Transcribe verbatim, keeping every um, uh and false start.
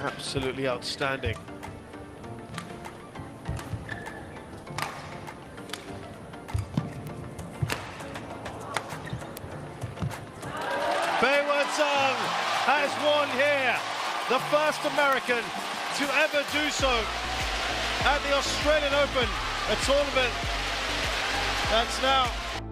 absolutely outstanding. Beiwen Zhang has won here, the first American to ever do so at the Australian Open, a tournament that's now